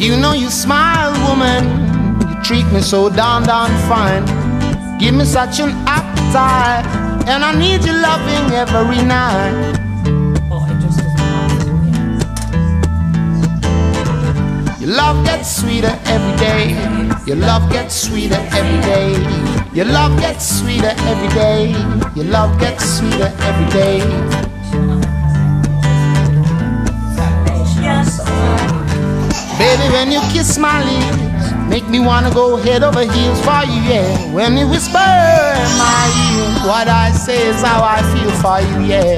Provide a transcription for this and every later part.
You know you smile, woman. You treat me so darn fine. Give me such an appetite, and I need your loving every night. Your love gets sweeter every day. Your love gets sweeter every day. Your love gets sweeter every day. Your love gets sweeter every day. Baby, when you kiss my lips, make me wanna go head over heels for you, yeah. When you whisper in my ear, what I say is how I feel for you, yeah.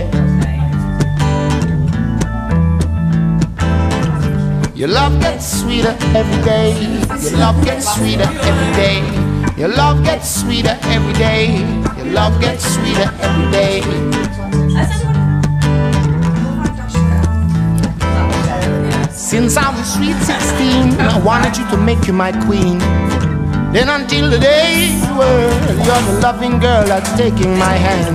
Your love gets sweeter every day. Your love gets sweeter every day. Your love gets sweeter every day. Your love gets sweeter every day. Since I was sweet 16, I wanted you to make you my queen. Then until the day you were, you're the loving girl that's taking my hand.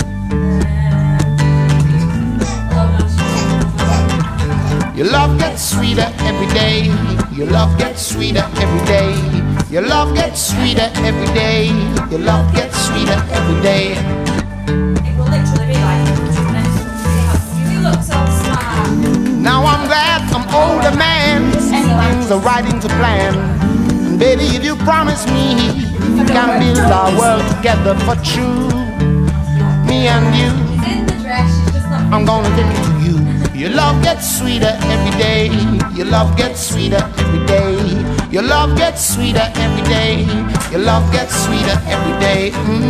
Your love gets sweeter every day. Your love gets sweeter every day. Your love gets sweeter every day. Your love gets sweeter every day. It will literally be like you look so smart. Now I'm glad I'm older man. Things are right into plan. And baby, if you promise me we can build our world together for true, me and you, I'm gonna take it to you. Your love gets sweeter every day. Your love gets sweeter every day. Your love gets sweeter every day. Your love gets sweeter every day.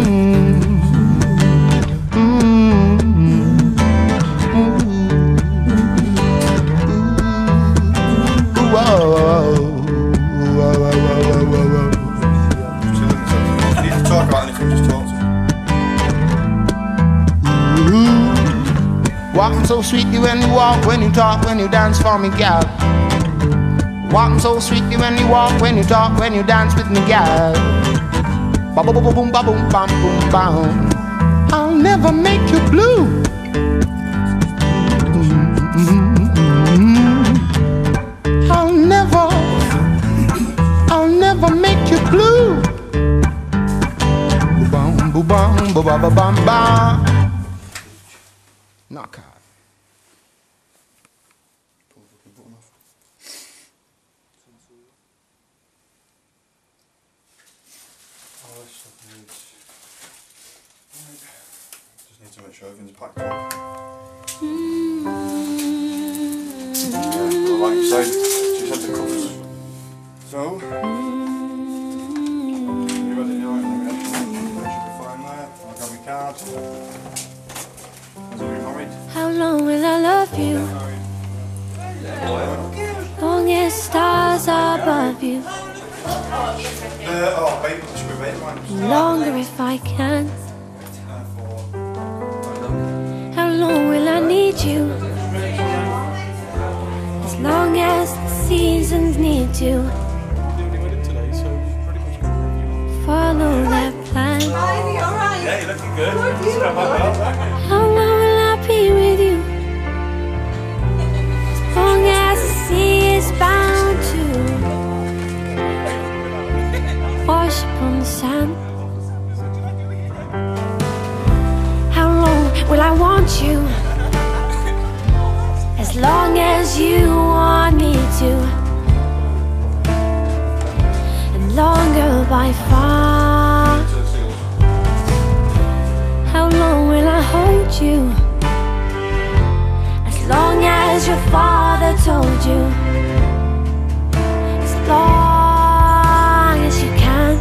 Walking so sweetly when you walk, when you talk, when you dance for me, gal. Walking so sweetly when you walk, when you talk, when you dance with me, gal. Ba ba ba boom ba boom bam boom bam. I'll never make you blue. I'll never make you blue. Bum bum bum ba ba bum bum. Knock out. Just need to make sure everything's packed up. Like you said, she said the covers. So, you ready to do it? Should be fine there. I'll grab my card. How long will I love you? Long as stars are above you. Longer if I can. How long will I need you? As long as the seasons need to follow their plan. Yeah, you're looking good. How long will I be with you? As long as the sea is bound to wash upon the sand. How long will I want you? As long as you want me to, and longer by far. How long will I hold you? As long as your father told you. As long as you can.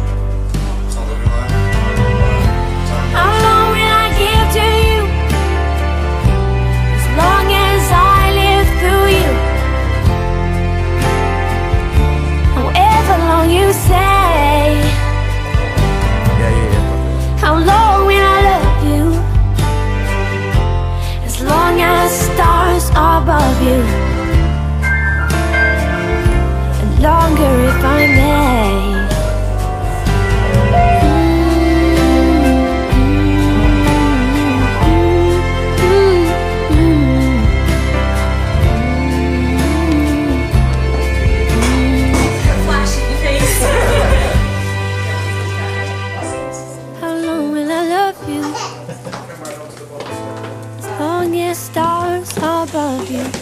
How long will I give to you? As long as I live through you. However long you say. How long will I love you? As long as stars are above you, and longer if the stars above you.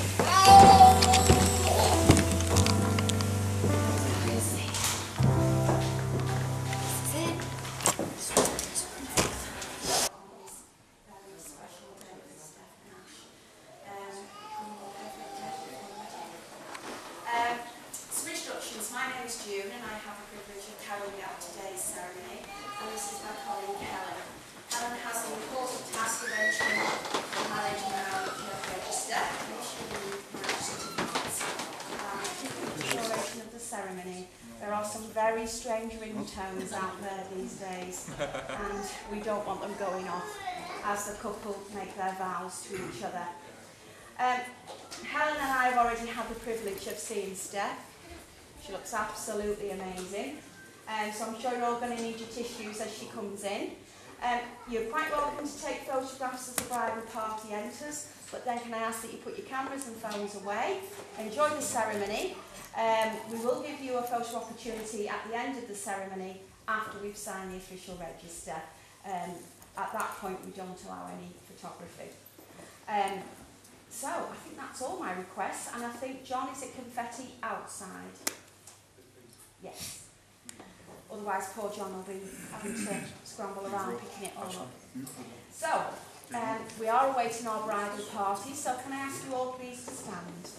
Some introductions. My name is June and I have the privilege of carrying out today's ceremony, and this is my colleague Helen. Helen has the important task of entering and managing our register, and issuing marriage certificates. The duration of the ceremony. There are some very strange ringtones out there these days, and we don't want them going off as the couple make their vows to each other. Helen and I have already had the privilege of seeing Steph. She looks absolutely amazing. So I'm sure you're all going to need your tissues as she comes in. You're quite welcome to take photographs as the bridal party enters, but then can I ask that you put your cameras and phones away, enjoy the ceremony. We will give you a photo opportunity at the end of the ceremony after we've signed the official register. At that point we don't allow any photography. So I think that's all my requests, and I think, John, is it confetti outside? Yes. Otherwise poor John will be having to scramble around picking it all up. So, we are awaiting our bridal party, so can I ask you all please to stand?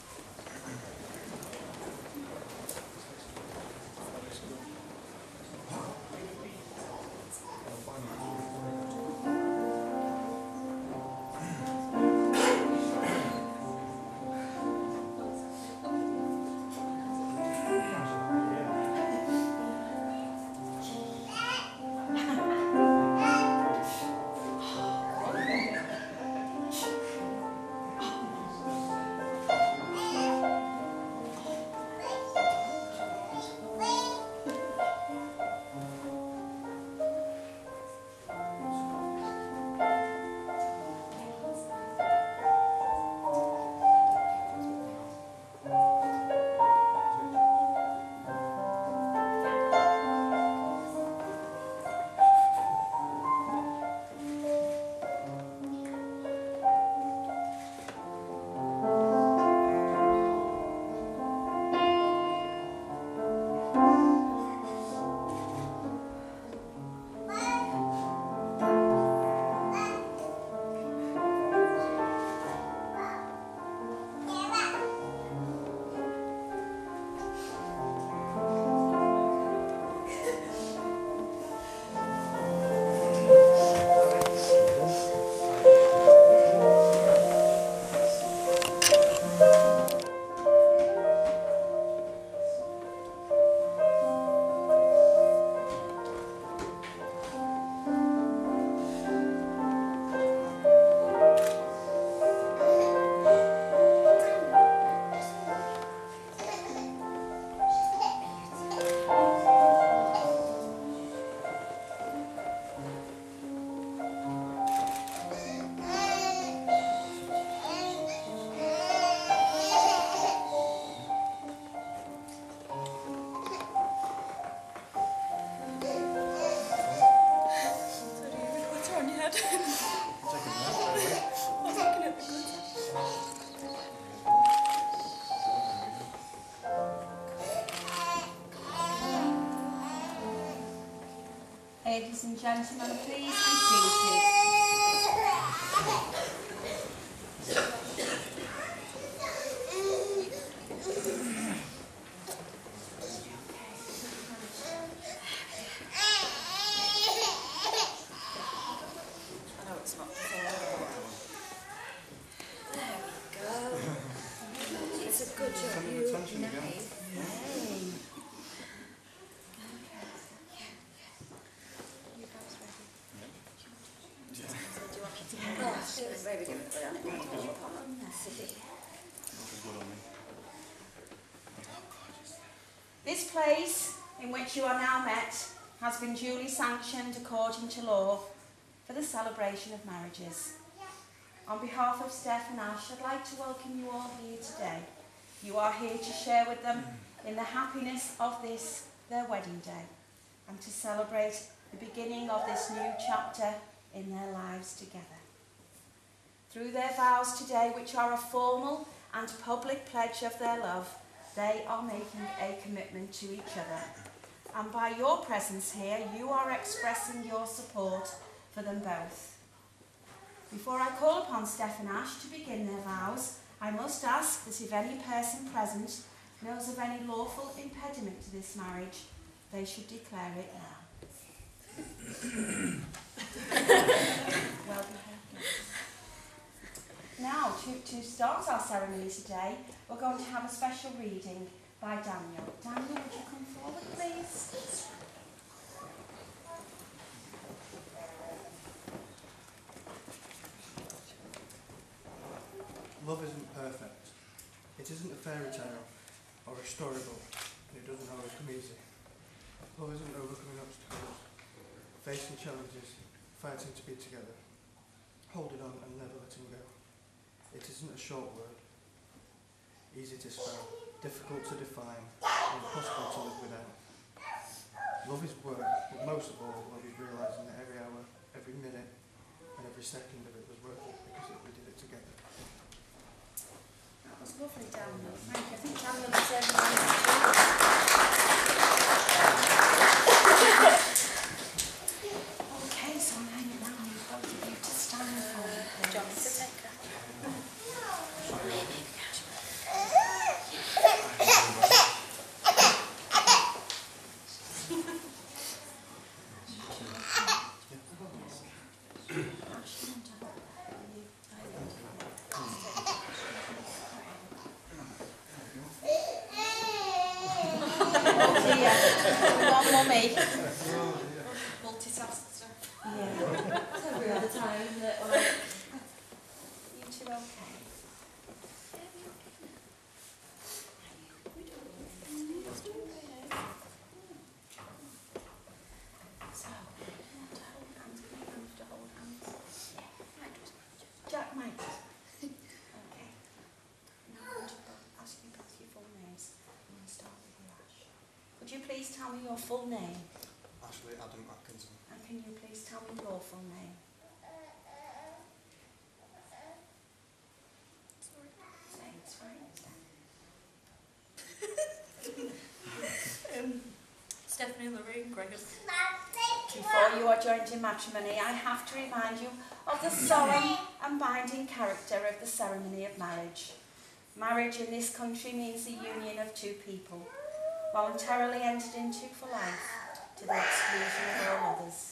Ladies and gentlemen, please be seated. This place in which you are now met has been duly sanctioned according to law for the celebration of marriages. On behalf of Steph and Ash, I'd like to welcome you all here today. You are here to share with them in the happiness of this, their wedding day, and to celebrate the beginning of this new chapter in their lives together. Through their vows today, which are a formal and public pledge of their love, they are making a commitment to each other. And by your presence here, you are expressing your support for them both. Before I call upon Steph and Ash to begin their vows, I must ask that if any person present knows of any lawful impediment to this marriage, they should declare it now. Well behaved. Now, to start our ceremony today, we're going to have a special reading by Daniel. Daniel, would you come forward, please? Love isn't perfect. It isn't a fairy tale or a storybook, and it doesn't always come easy. Love isn't overcoming obstacles, facing challenges, fighting to be together, holding on and never letting go. It isn't a short word, easy to spell, difficult to define, and impossible to live without. Love is work, but most of all, love is realising that every hour, every minute, and every second of it was worth it because we did it together. That was lovely, Daniel. Thank you. I think Daniel deserves a round of applause. Okay, so now need both of you to stand for me, please. One mummy. Multitasker. Yeah. It's every other time, isn't it? You two okay? So, to hold hands. Jack might. Okay. Now I'm going to ask you both your full names. I'm going to start with you, Ash. Could you please tell me your full name? Ashley Adam Atkinson. And can you please tell me your full name? Say it's fine. Stephanie Lorraine Graham. Before you are joined in matrimony, I have to remind you of the solemn and binding character of the ceremony of marriage. Marriage in this country means the union of two people, voluntarily entered into for life, to the exclusion of all others.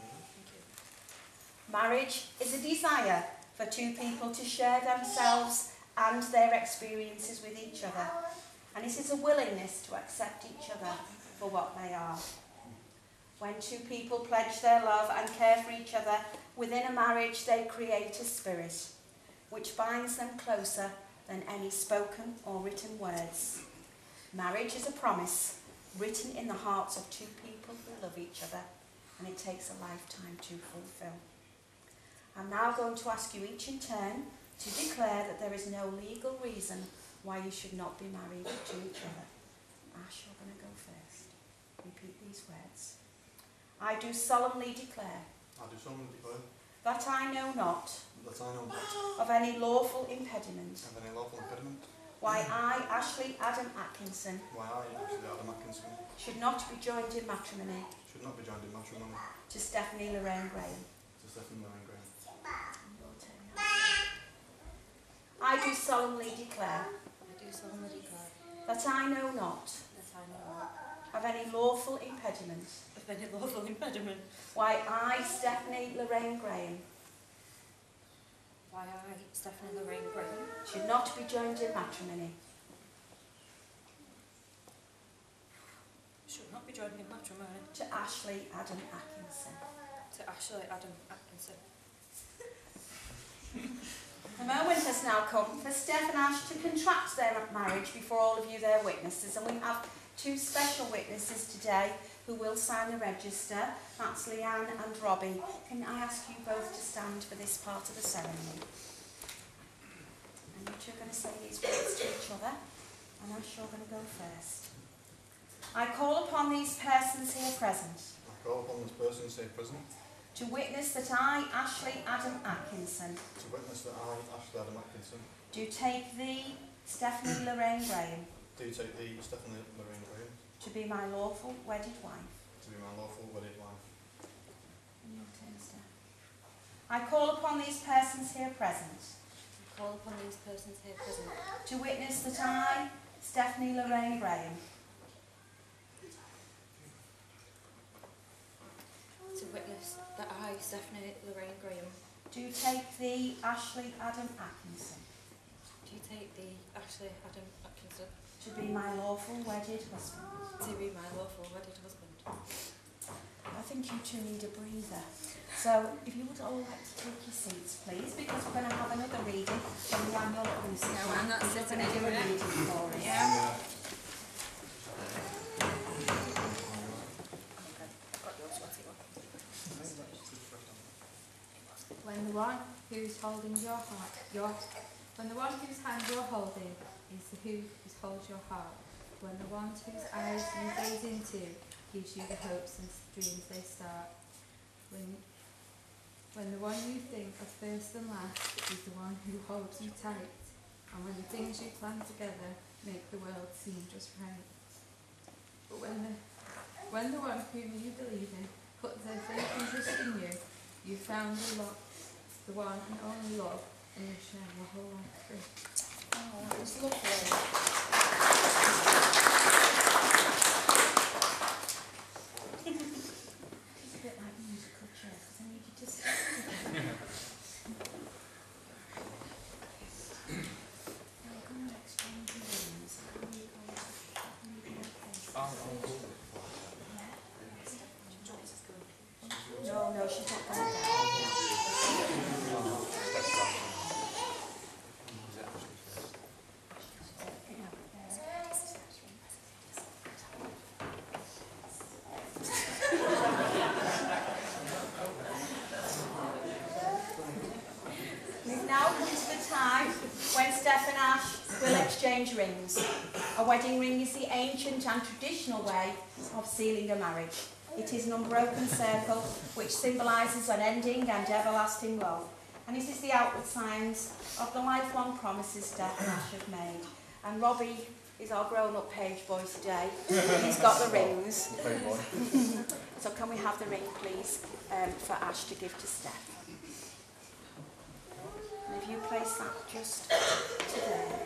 Marriage is a desire for two people to share themselves and their experiences with each other, and it is a willingness to accept each other for what they are. When two people pledge their love and care for each other within a marriage, they create a spirit which binds them closer than any spoken or written words. Marriage is a promise written in the hearts of two people who love each other, and it takes a lifetime to fulfill. I'm now going to ask you each in turn to declare that there is no legal reason why you should not be married to each other. Ash, you're going to go first. Repeat these words. I do solemnly declare I do solemnly declare that I know not that I know not of any lawful impediment of any lawful impediment why I, Ashley Adam Atkinson, why I, Ashley Adam Atkinson, should not be joined in matrimony should not be joined in matrimony to Stephanie Lorraine Graham. to Stephanie Lorraine Graham. Your turn now. I do solemnly declare I do solemnly declare that I know not that I know not of any lawful impediment of any lawful impediment why I, Stephanie Lorraine Graham, why I, Stephanie Lorraine Graham, should not be joined in matrimony should not be joined in matrimony to Ashley Adam Atkinson. to Ashley Adam Atkinson. The moment has now come for Steph and Ash to contract their marriage before all of you, their witnesses, and we have two special witnesses today who will sign the register. That's Leanne and Robbie. Can I ask you both to stand for this part of the ceremony? And you two are going to say these words to each other, and Ash, you're going to go first. I call upon these persons here present I call upon this person here present To witness that I, Ashley Adam Atkinson, To witness that I, Ashley Adam Atkinson, do take thee, Stephanie Lorraine Graham, do take thee, Stephanie Lorraine Graham, to be my lawful wedded wife. to be my lawful wedded wife. And your turn, Steph. I call upon these persons here present Call upon these persons here present to witness that I, Stephanie Lorraine Graham, to witness that I, Stephanie Lorraine Graham, do take thee, Ashley Adam Atkinson, do take thee, Ashley Adam Atkinson, to be my lawful wedded husband. to be my lawful wedded husband. I think you two need a breather. So if you would all like to take your seats, please, because we're going to have another reading from the annual Lucy. No, I'm not You're sitting going to do a anywhere. reading for us. Yeah. When the one who's holding your heart, when the one whose hand you're holding is who holds your heart, when the one whose eyes you gaze into gives you the hopes and dreams they start, when the one you think of first and last is the one who holds you tight, and when the things you plan together make the world seem just right. But when the one whom you believe in puts their faith and trust in you, you found the one and only love, and you share your whole life through. Oh, that was lovely. It's a bit like musical chairs, because I need you to sit. Now, come and exchange your rings. How are you going to your face? No, she's not going down. We've now come to the time when Steph and Ash will exchange rings. A wedding ring is the ancient and traditional way of sealing a marriage. It is an unbroken circle which symbolises unending and everlasting love. And it is the outward signs of the lifelong promises Steph and Ash have made. And Robbie is our grown-up page boy today. He's got the rings. So can we have the ring, please, for Ash to give to Steph? And if you place that just to there.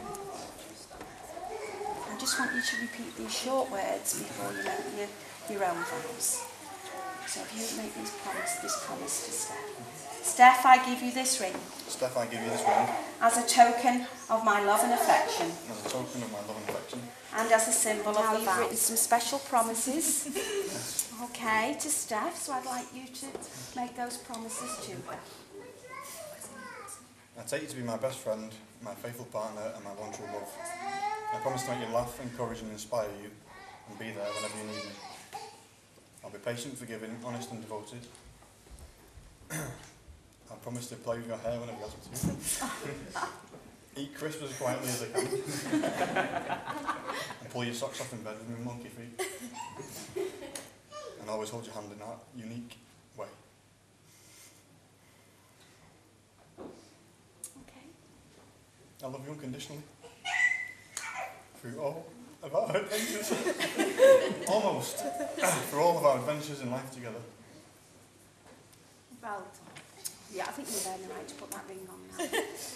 I just want you to repeat these short words before you make your own vows. So if you make this promise to Steph. Steph, I give you this ring Steph, I give you this ring as a token of my love and affection, as a token of my love and affection, and as a symbol of the vows. You've written some special promises, okay, to Steph, so I'd like you to make those promises to her. I take you to be my best friend, my faithful partner, and my one true love. I promise to make you laugh, encourage and inspire you, and be there whenever you need me. I'll be patient, forgiving, honest and devoted. I promise to play with your hair whenever you ask me to. Eat crisps as quietly as I can. And pull your socks off in bed with my monkey feet. And always hold your hand in that unique way. Okay. I love you unconditionally. Through all of our adventures. Almost. Through all of our adventures in life together. Well, yeah, I think you're earning the right to put that ring on now.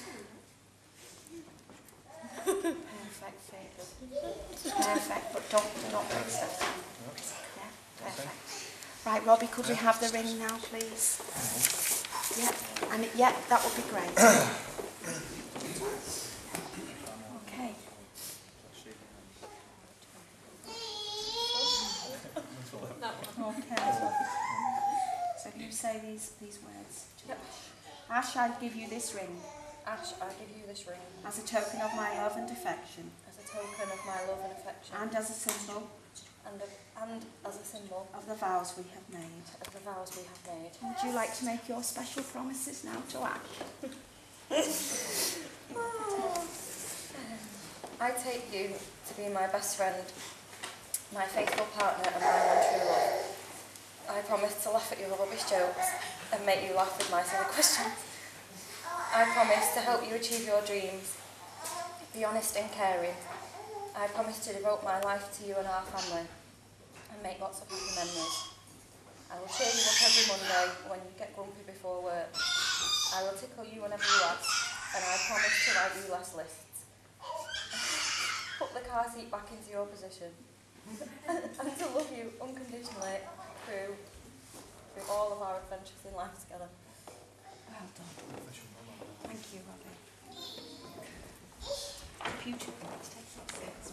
Perfect fit. Perfect, but don't break stuff down. Yeah, perfect. Right, Robbie, could we have the ring now, please? Yeah, and yeah, that would be great. Okay. Okay. So you say these words to Ash. Ash, I give you this ring Ash, I give you this ring as a token of my love and affection, as a token of my love and affection, and as a symbol and as a symbol of the vows we have made. of the vows we have made. Would you like to make your special promises now to Ash? I take you to be my best friend, my faithful partner and my one true love. I promise to laugh at your rubbish jokes and make you laugh with my silly questions. I promise to help you achieve your dreams, be honest and caring. I promise to devote my life to you and our family and make lots of happy memories. I will cheer you up every Monday when you get grumpy before work. I will tickle you whenever you ask, and I promise to write you less lists. Put the car seat back into your position. And to love you unconditionally through all of our adventures in life together. Well done. Thank you, Robbie. Beautiful. Let's take some seats.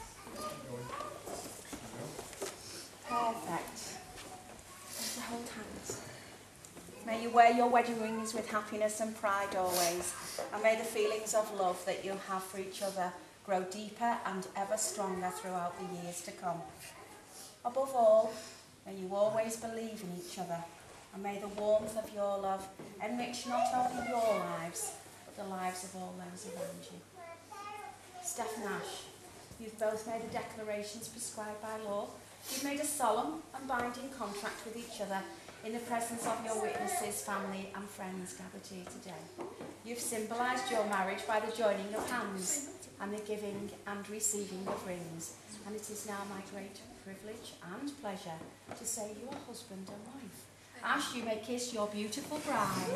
Perfect. Just hold hands. May you wear your wedding rings with happiness and pride always, and may the feelings of love that you have for each other grow deeper and ever stronger throughout the years to come. Above all, may you always believe in each other, and may the warmth of your love enrich not only your lives, but the lives of all those around you. Steph and Ash, you've both made the declarations prescribed by law. You've made a solemn and binding contract with each other in the presence of your witnesses, family and friends gathered here today. You've symbolised your marriage by the joining of hands and the giving and receiving of rings. And it is now my great privilege and pleasure to say you are husband and wife. Ash, you may kiss your beautiful bride.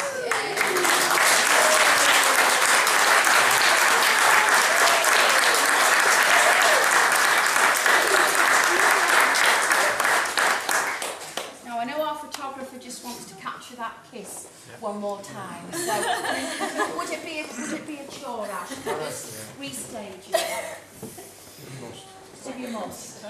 Now I know our photographer just wants to capture that kiss one more time. So would it be a chore, Ash? Just restage you. So you must.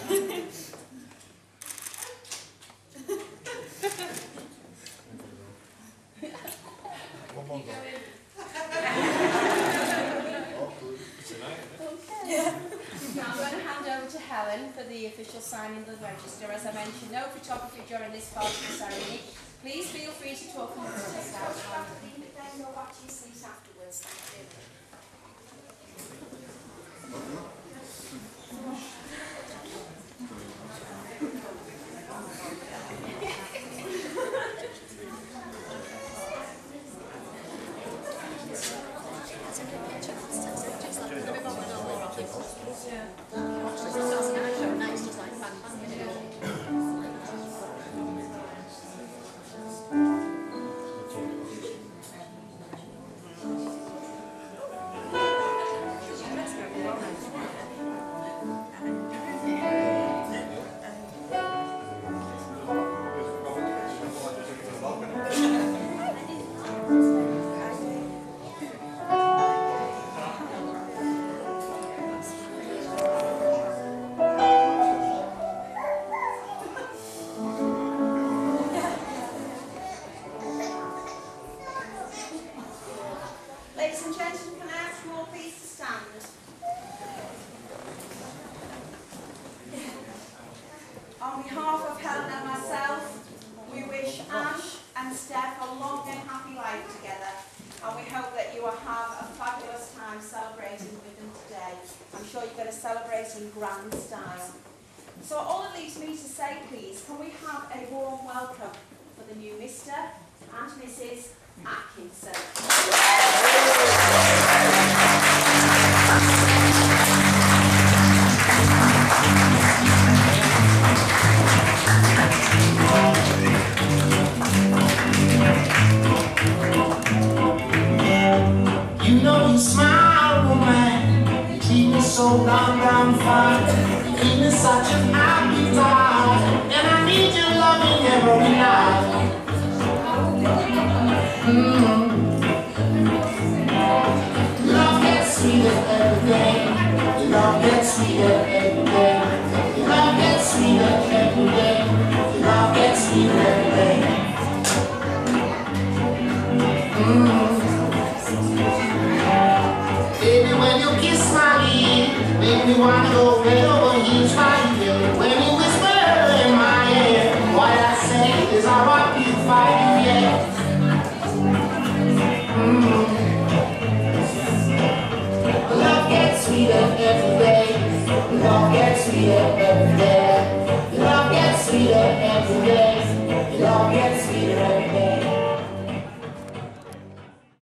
Now I'm going to hand over to Helen for the official signing of the register. As I mentioned, no photography during this part of the ceremony. Please feel free to talk amongst yourselves and then go back to your seats afterwards. Thank you. On behalf of Helen and myself, we wish Ash and Steph a long and happy life together, and we hope that you will have a fabulous time celebrating with them today. I'm sure you're going to celebrate in grand style. So all it leaves me to say, please, can we have a warm welcome for the new Mr. and Mrs. Atkinson. You know you smile, woman. You keep me so down fine. You keep me such an appetite, and I need your loving every night. Love gets sweeter every day. Your love gets sweeter every day. Your love gets sweeter every day. Your love gets sweeter every day. Baby, when you kiss my ear, make me wanna go right over here, try you. When you whisper in my ear, what I say is I want you to fight you, yeah. Love gets sweeter every day. Love gets sweeter every day. Love gets sweeter every day.